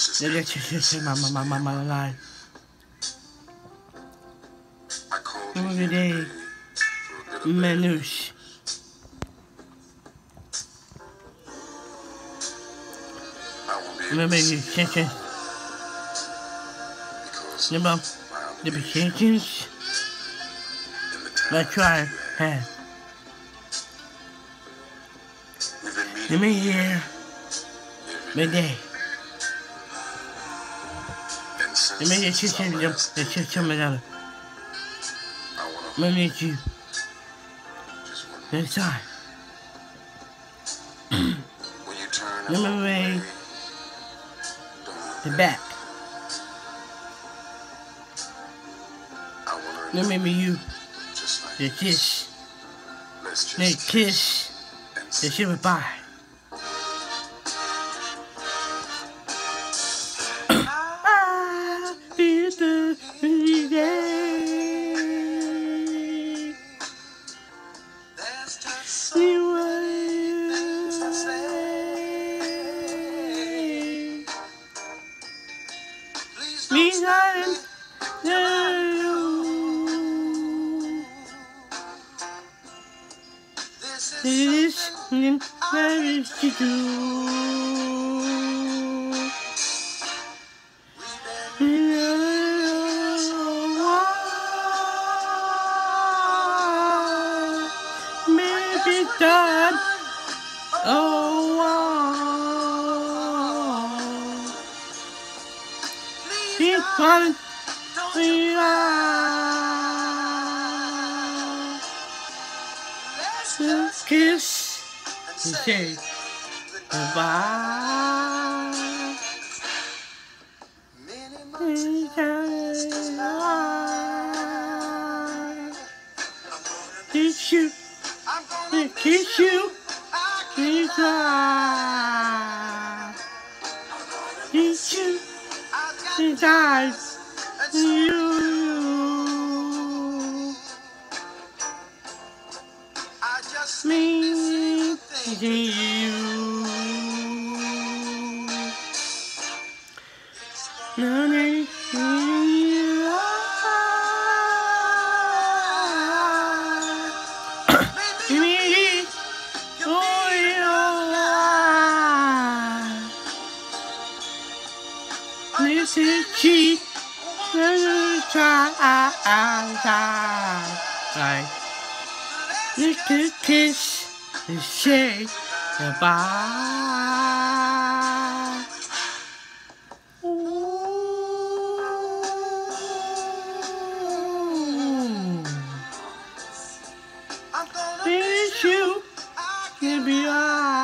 my life. Every day, Manouche. Remember your attention. Remember the patience that try have. Let me hear my day. Let me get you some of them. Let me get you this time. Let me way the back. Let me be you. The kiss. The kiss. The shit goodbye. This is marriage to do. Maybe done. Oh, he's fun. We are. Let's kiss and say goodbye. Many times kiss you, kiss you, kiss you, kiss eyes, you. Me to you. No need you. Me, oh yeah. This is cheap. Let's try. Little kiss and say goodbye. Miss you, give me